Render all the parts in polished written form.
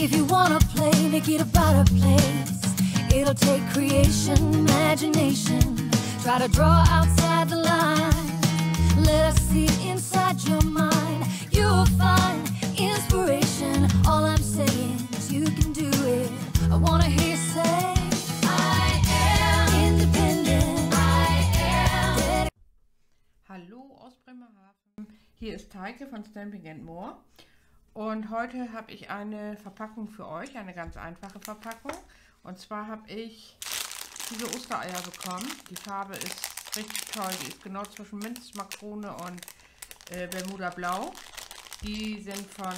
If you wanna play, make it about a place. It'll take creation, imagination. Try to draw outside the line. Let us see inside your mind. You'll find inspiration. All I'm saying is you can do it. I wanna hear you say, I am independent. I am. Hallo aus Bremerhaven. Hier ist Heike von Stamping & More. Und heute habe ich eine Verpackung für euch, eine ganz einfache Verpackung. Und zwar habe ich diese Ostereier bekommen. Die Farbe ist richtig toll. Die ist genau zwischen Minzmakrone und Bermuda Blau. Die sind von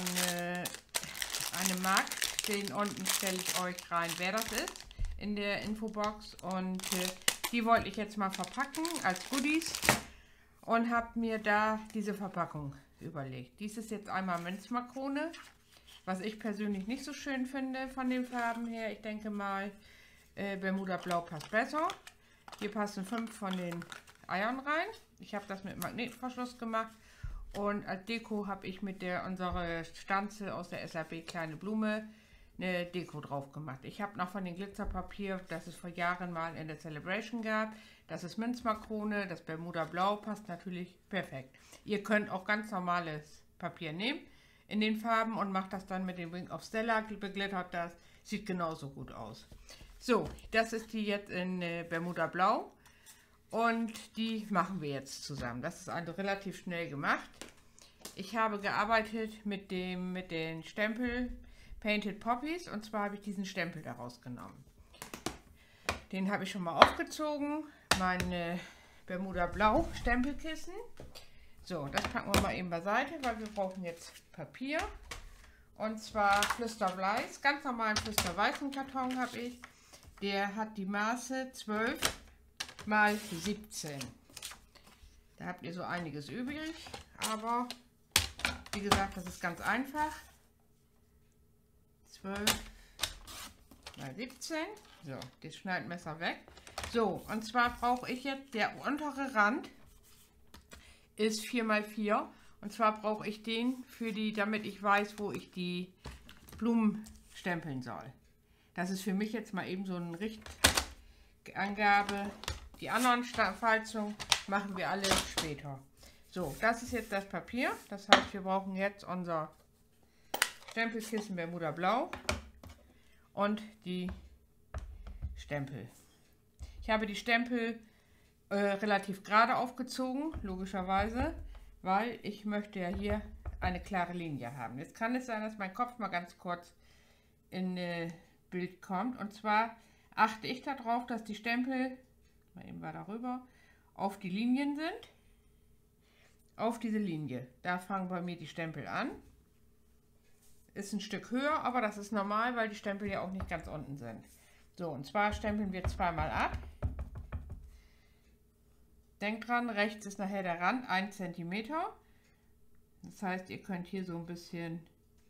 einem Markt. Den unten stelle ich euch rein, wer das ist, in der Infobox. Und die wollte ich jetzt mal verpacken als Goodies. Und habe mir da diese Verpackung überlegt. Dies ist jetzt einmal Minzmakrone, was ich persönlich nicht so schön finde von den Farben her. Ich denke mal, Bermuda Blau passt besser. Hier passen 5 von den Eiern rein. Ich habe das mit Magnetverschluss gemacht. Und als Deko habe ich mit unserer Stanze aus der SAB Kleine Blume eine Deko drauf gemacht. Ich habe noch von dem Glitzerpapier, das es vor Jahren mal in der Celebration gab. Das ist Minzmakrone, das Bermuda Blau passt natürlich perfekt. Ihr könnt auch ganz normales Papier nehmen in den Farben und macht das dann mit dem Wing of Stella, beglittert das, sieht genauso gut aus. So, das ist die jetzt in Bermuda Blau und die machen wir jetzt zusammen. Das ist also relativ schnell gemacht. Ich habe gearbeitet mit den Stempel Painted Poppies und zwar habe ich diesen Stempel daraus genommen. Den habe ich schon mal aufgezogen. Meine Bermuda Blau Stempelkissen. So, das packen wir mal eben beiseite, weil wir brauchen jetzt Papier. Und zwar Flüsterweiß, ganz normalen Flüsterweißen Karton habe ich. Der hat die Maße 12 x 17. Da habt ihr so einiges übrig, aber wie gesagt, das ist ganz einfach. 12 x 17. So, das Schneidmesser weg. So, und zwar brauche ich jetzt, der untere Rand ist 4 x 4. Und zwar brauche ich den damit ich weiß, wo ich die Blumen stempeln soll. Das ist für mich jetzt mal eben so eine Richtangabe. Die anderen Falzungen machen wir alle später. So, das ist jetzt das Papier. Das heißt, wir brauchen jetzt unser Stempelkissen Bermuda Blau und die Stempel. Ich habe die Stempel relativ gerade aufgezogen, logischerweise, weil ich möchte ja hier eine klare Linie haben. Jetzt kann es sein, dass mein Kopf mal ganz kurz in Bild kommt. Und zwar achte ich darauf, dass die Stempel, mal eben weiter rüber, auf die Linien sind. Auf diese Linie. Da fangen bei mir die Stempel an. Ist ein Stück höher, aber das ist normal, weil die Stempel ja auch nicht ganz unten sind. So, und zwar stempeln wir zweimal ab. Denkt dran, rechts ist nachher der Rand 1 cm. Das heißt, ihr könnt hier so ein bisschen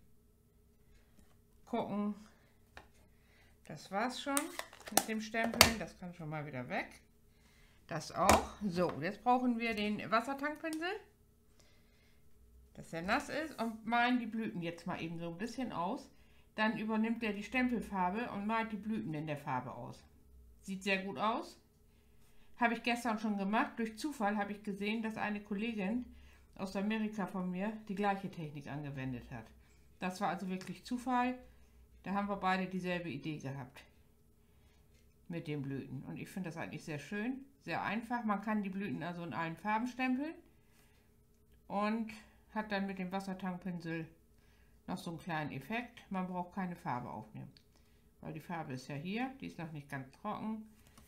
gucken. Das war's schon mit dem Stempeln. Das kann schon mal wieder weg. Das auch. So, jetzt brauchen wir den Wassertankpinsel, dass er nass ist, und malen die Blüten jetzt mal eben so ein bisschen aus. Dann übernimmt er die Stempelfarbe und malt die Blüten in der Farbe aus. Sieht sehr gut aus. Habe ich gestern schon gemacht. Durch Zufall habe ich gesehen, dass eine Kollegin aus Amerika von mir die gleiche Technik angewendet hat. Das war also wirklich Zufall. Da haben wir beide dieselbe Idee gehabt mit den Blüten. Und ich finde das eigentlich sehr schön, sehr einfach. Man kann die Blüten also in allen Farben stempeln und hat dann mit dem Wassertankpinsel noch so einen kleinen Effekt. Man braucht keine Farbe aufnehmen, weil die Farbe ist ja hier, die ist noch nicht ganz trocken.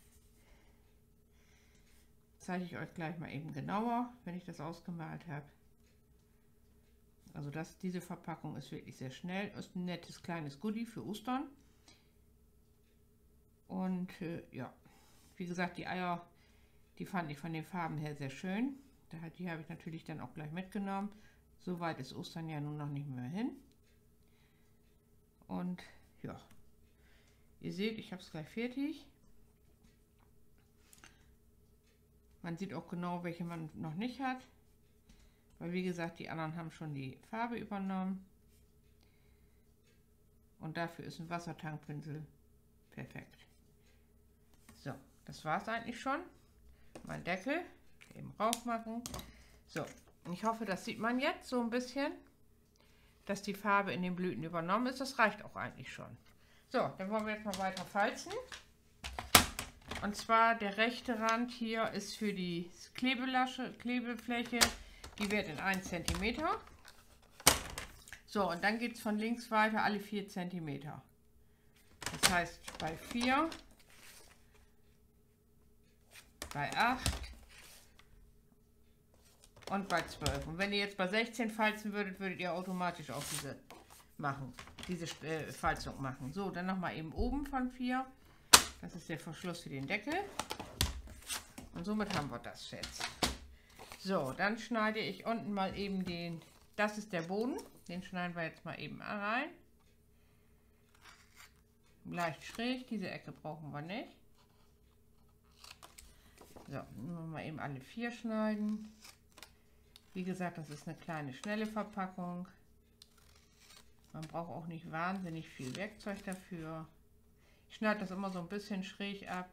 Zeige ich euch gleich mal eben genauer, wenn ich das ausgemalt habe. Also diese Verpackung ist wirklich sehr schnell, ist ein nettes kleines Goodie für Ostern. Und ja, wie gesagt, die Eier, die fand ich von den Farben her sehr schön. Die habe ich natürlich dann auch gleich mitgenommen. So weit ist Ostern ja nun noch nicht mehr hin. Und ja, ihr seht, ich habe es gleich fertig. Man sieht auch genau, welche man noch nicht hat. Weil wie gesagt, die anderen haben schon die Farbe übernommen. Und dafür ist ein Wassertankpinsel perfekt. So, das war es eigentlich schon. Mein Deckel eben rauf machen. So, ich hoffe, das sieht man jetzt so ein bisschen, dass die Farbe in den Blüten übernommen ist. Das reicht auch eigentlich schon. So, dann wollen wir jetzt mal weiter falzen. Und zwar der rechte Rand hier ist für die Klebefläche. Die wird in 1 cm. So, und dann geht es von links weiter alle 4 cm. Das heißt bei 4, bei 8 und bei 12. Und wenn ihr jetzt bei 16 falzen würdet, würdet ihr automatisch auch diese Falzung machen. So, dann nochmal eben oben von 4. Das ist der Verschluss für den Deckel. Und somit haben wir das jetzt. So, dann schneide ich unten mal eben das ist der Boden. Den schneiden wir jetzt mal eben rein. Leicht schräg, diese Ecke brauchen wir nicht. So, mal eben alle 4 schneiden. Wie gesagt, das ist eine kleine, schnelle Verpackung. Man braucht auch nicht wahnsinnig viel Werkzeug dafür. Ich schneide das immer so ein bisschen schräg ab.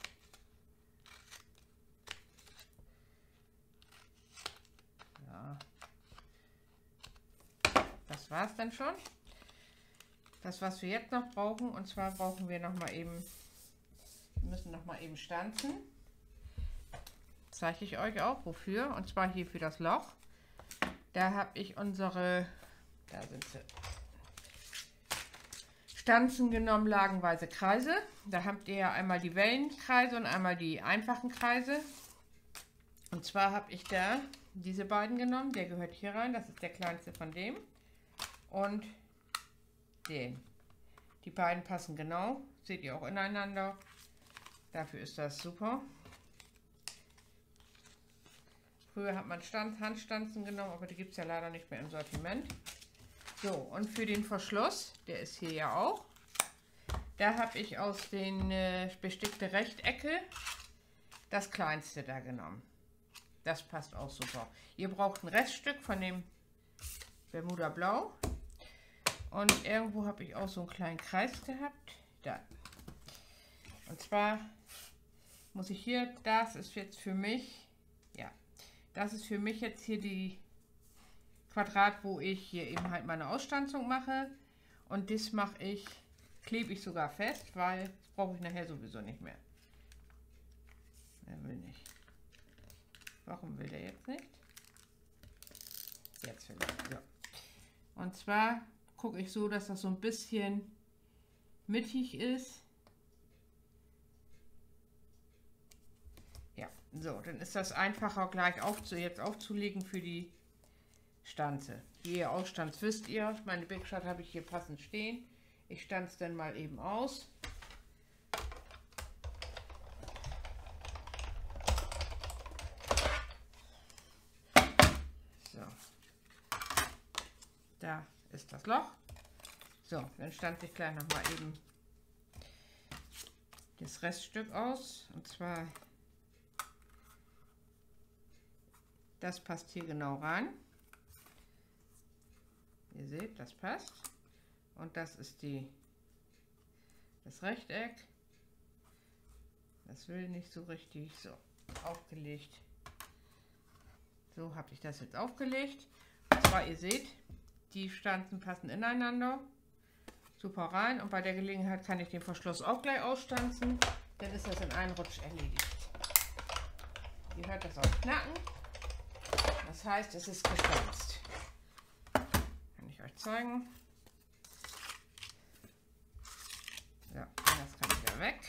Ja. Das war es dann schon. Das, was wir jetzt noch brauchen, und zwar brauchen wir müssen noch mal eben stanzen. Zeige ich euch auch wofür, und zwar hier für das Loch. Da habe ich da sind sie, Stanzen genommen, lagenweise Kreise. Da habt ihr ja einmal die Wellenkreise und einmal die einfachen Kreise. Und zwar habe ich da diese beiden genommen, der gehört hier rein, das ist der kleinste von dem. Und den. Die beiden passen genau, seht ihr auch ineinander. Dafür ist das super. Früher hat man Handstanzen genommen, aber die gibt es ja leider nicht mehr im Sortiment. So, und für den Verschluss, der ist hier ja auch, da habe ich aus den bestickten Rechtecke das kleinste da genommen. Das passt auch super. Ihr braucht ein Reststück von dem Bermuda Blau. Und irgendwo habe ich auch so einen kleinen Kreis gehabt. Da. Und zwar muss ich hier, das ist jetzt für mich, ja, das ist für mich jetzt hier die Quadrat, wo ich hier eben halt meine Ausstanzung mache. Und das klebe ich sogar fest, weil das brauche ich nachher sowieso nicht mehr. Er will nicht. Warum will der jetzt nicht? Jetzt vielleicht. So. Und zwar gucke ich so, dass das so ein bisschen mittig ist. Ja, so, dann ist das einfacher gleich jetzt aufzulegen für die Stanze. Wie ihr ausstanzt, wisst ihr. Meine Big Shot habe ich hier passend stehen. Ich stanze dann mal eben aus. So. Da ist das Loch. So, dann stanze ich gleich noch mal eben das Reststück aus. Und zwar, das passt hier genau rein. Ihr seht, das passt. Und das ist das Rechteck. Das will nicht so richtig. So, aufgelegt. So habe ich das jetzt aufgelegt. Und zwar, ihr seht, die Stanzen passen ineinander. Super rein. Und bei der Gelegenheit kann ich den Verschluss auch gleich ausstanzen. Dann ist das in einem Rutsch erledigt. Ihr hört das auch knacken. Das heißt, es ist gestanzt. Kann ich euch zeigen. Ja, das kann wieder weg.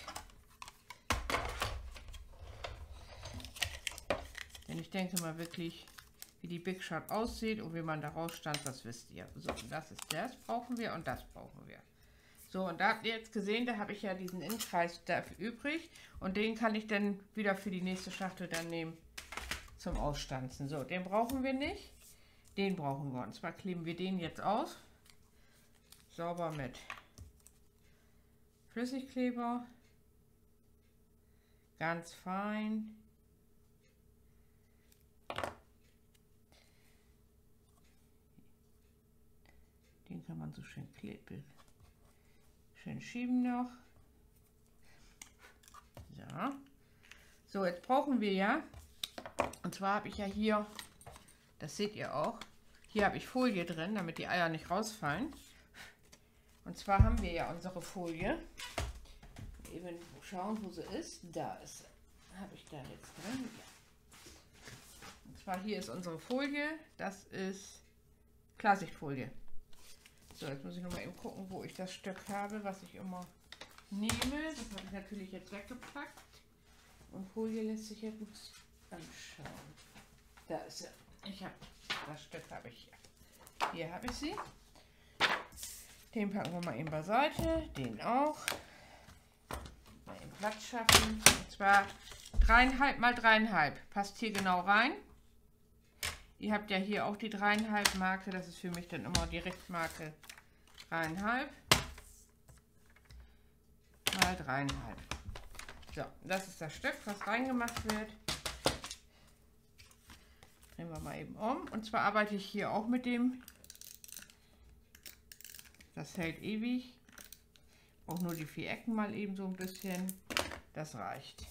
Denn ich denke mal wirklich, wie die Big Shot aussieht und wie man daraus stanzt, das wisst ihr. So, das brauchen wir und das brauchen wir. So, und da habt ihr jetzt gesehen, da habe ich ja diesen Innenkreis dafür übrig und den kann ich dann wieder für die nächste Schachtel dann nehmen zum Ausstanzen. So, den brauchen wir nicht, den brauchen wir. Und zwar kleben wir den jetzt aus, sauber mit Flüssigkleber, ganz fein. Den kann man so schön kleben. Schön schieben noch. So. So, jetzt brauchen wir ja, und zwar habe ich ja hier, das seht ihr auch, hier habe ich Folie drin, damit die Eier nicht rausfallen. Und zwar haben wir ja unsere Folie. Eben schauen, wo sie ist. Da ist sie. Habe ich da jetzt drin. Ja. Und zwar hier ist unsere Folie. Das ist Klarsichtfolie. So, jetzt muss ich noch mal eben gucken, wo ich das Stück habe, was ich immer nehme. Das habe ich natürlich jetzt weggepackt. Und Folie lässt sich ja gut anschauen. Da ist sie. Das Stück habe ich hier. Hier habe ich sie. Den packen wir mal eben beiseite. Den auch. Mal eben Platz schaffen. Und zwar 3,5 mal 3,5. Passt hier genau rein. Ihr habt ja hier auch die 3,5 Marke. Das ist für mich dann immer die Richtmarke 3,5 mal 3,5. So, das ist das Stück, was reingemacht wird. Drehen wir mal eben um. Und zwar arbeite ich hier auch mit dem. Das hält ewig. Auch nur die 4 Ecken mal eben so ein bisschen. Das reicht.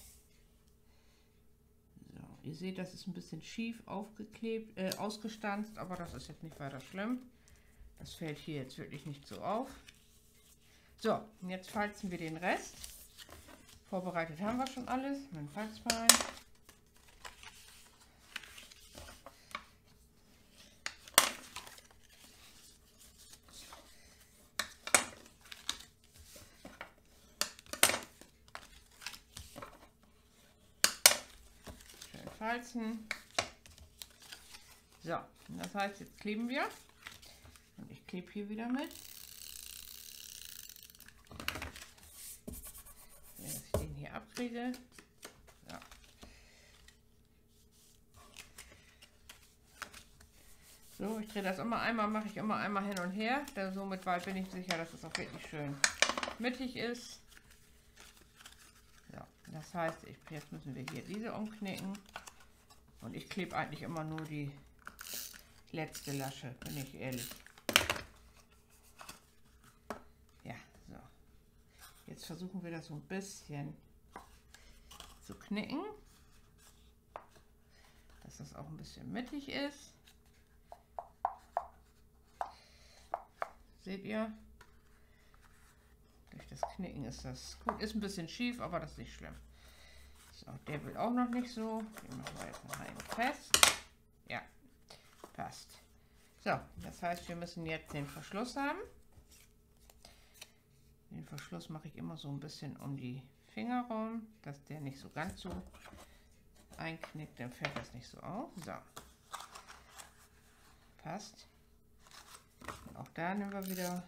So, ihr seht, das ist ein bisschen schief aufgeklebt, ausgestanzt, aber das ist jetzt nicht weiter schlimm. Das fällt hier jetzt wirklich nicht so auf. So, und jetzt falzen wir den Rest. Vorbereitet haben wir schon alles mit dem Falzbein. Schön falzen. So, das heißt, jetzt kleben wir. Und ich klebe hier wieder mit. Dass ich den hier abkriege. So, ich drehe das immer einmal, mache ich immer einmal hin und her. Somit bin ich sicher, dass es auch wirklich schön mittig ist. So, das heißt, jetzt müssen wir hier diese umknicken. Und ich klebe eigentlich immer nur die letzte Lasche, bin ich ehrlich. Ja, so. Jetzt versuchen wir das so ein bisschen zu knicken, dass das auch ein bisschen mittig ist. Seht ihr? Durch das Knicken ist das gut. Ist ein bisschen schief, aber das ist nicht schlimm. So, der will auch noch nicht so. Den machen wir jetzt mal eben fest. Ja, passt. So, das heißt, wir müssen jetzt den Verschluss haben. Den Verschluss mache ich immer so ein bisschen um die Finger rum, dass der nicht so ganz so einknickt, dann fällt das nicht so auf. So, passt. Und auch da nehmen wir wieder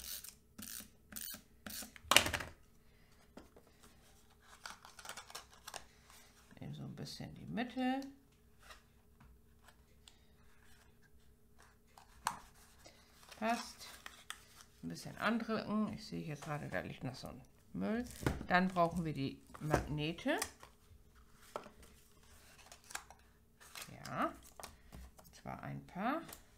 eben so ein bisschen die Mitte. Passt. Ein bisschen andrücken. Ich sehe jetzt gerade, da liegt noch so ein Müll. Dann brauchen wir die Magnete. Ja, und zwar ein paar.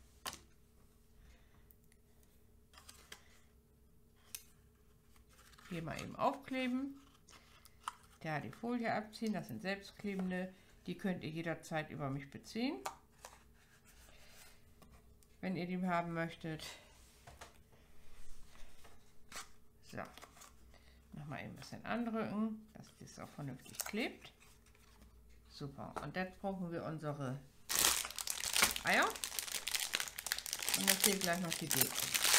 Hier mal eben aufkleben. Da die Folie abziehen, das sind selbstklebende. Die könnt ihr jederzeit über mich beziehen, wenn ihr die haben möchtet. So, nochmal eben ein bisschen andrücken, dass das auch vernünftig klebt. Super, und jetzt brauchen wir unsere Eier. Und jetzt hier gleich noch die Deko.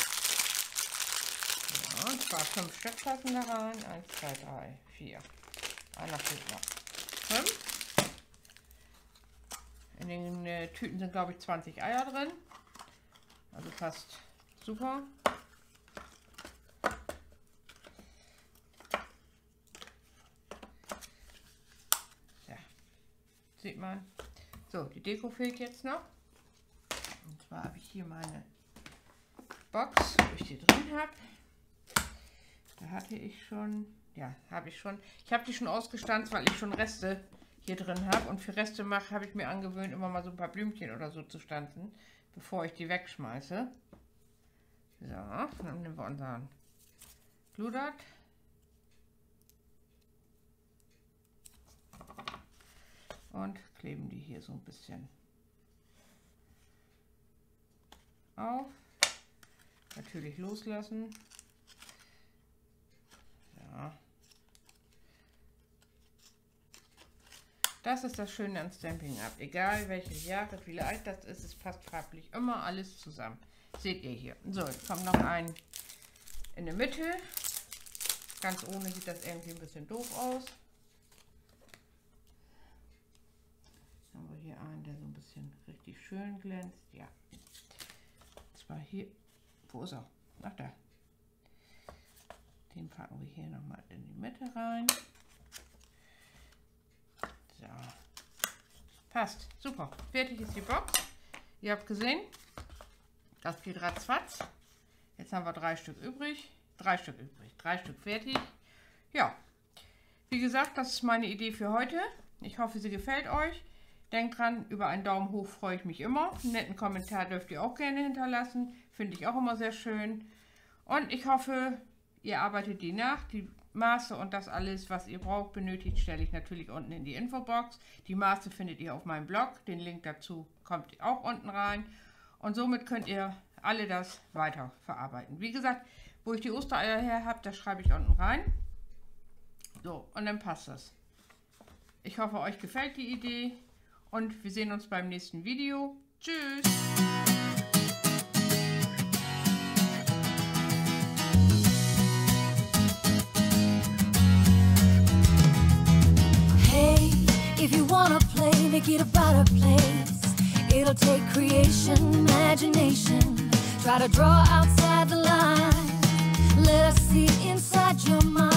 Ja, und zwar 5 Stück passen da rein. 1, 2, 3, 4. Einer fehlt noch. 5. In den Tüten sind, glaube ich, 20 Eier drin. Also passt super. Ja, sieht man. So, die Deko fehlt jetzt noch. Und zwar habe ich hier meine Box, wo ich die drin habe. Da hatte ich schon, ja, habe ich schon. Ich habe die schon ausgestanzt, weil ich schon Reste hier drin habe. Und für Reste habe ich mir angewöhnt, immer mal so ein paar Blümchen oder so zu stanzen, bevor ich die wegschmeiße. So, dann nehmen wir unseren Fludert. Und kleben die hier so ein bisschen auf. Natürlich loslassen. Ja. Das ist das Schöne an Stampin' Up. Egal welches Jahr, wie alt das ist, es passt farblich immer alles zusammen. Seht ihr hier. So, jetzt kommt noch ein in der Mitte. Ganz ohne sieht das irgendwie ein bisschen doof aus. Jetzt haben wir hier einen, der so ein bisschen richtig schön glänzt. Ja. Zwar hier. Wo ist er? Ach, da. Den packen wir hier nochmal in die Mitte rein. So. Passt. Super. Fertig ist die Box. Ihr habt gesehen, das geht ratzfatz. Jetzt haben wir 3 Stück übrig. 3 Stück übrig. 3 Stück fertig. Ja. Wie gesagt, das ist meine Idee für heute. Ich hoffe, sie gefällt euch. Denkt dran, über einen Daumen hoch freue ich mich immer. Einen netten Kommentar dürft ihr auch gerne hinterlassen. Finde ich auch immer sehr schön. Und ich hoffe, ihr arbeitet die nach. Die Maße und das alles, was ihr braucht, benötigt, stelle ich natürlich unten in die Infobox. Die Maße findet ihr auf meinem Blog. Den Link dazu kommt auch unten rein. Und somit könnt ihr alle das weiter verarbeiten. Wie gesagt, wo ich die Ostereier her habe, das schreibe ich unten rein. So, und dann passt das. Ich hoffe, euch gefällt die Idee. Und wir sehen uns beim nächsten Video. Tschüss! Hey, if you wanna play, make it about a place. It'll take creation, imagination. Try to draw outside the line. Let us see inside your mind.